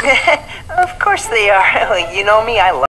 Of course they are. You know me, I love